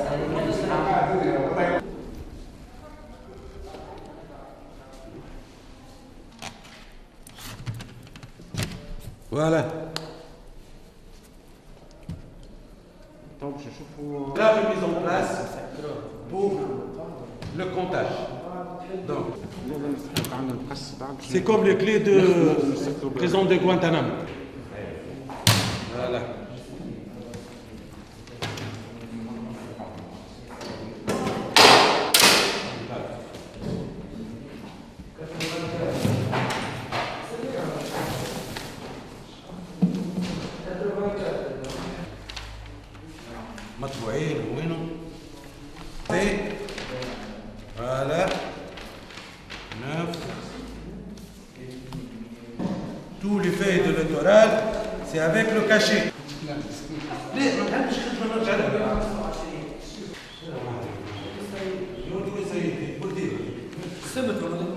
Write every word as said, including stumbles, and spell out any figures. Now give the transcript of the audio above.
Voilà. La remise en place pour le comptage. Donc, c'est comme les clés de prison de Guantanamo. Voilà. مطبوعين وينهم؟ Voilà. neuf. Tous les faits de l'étoile, c'est avec le cachet. ليه ما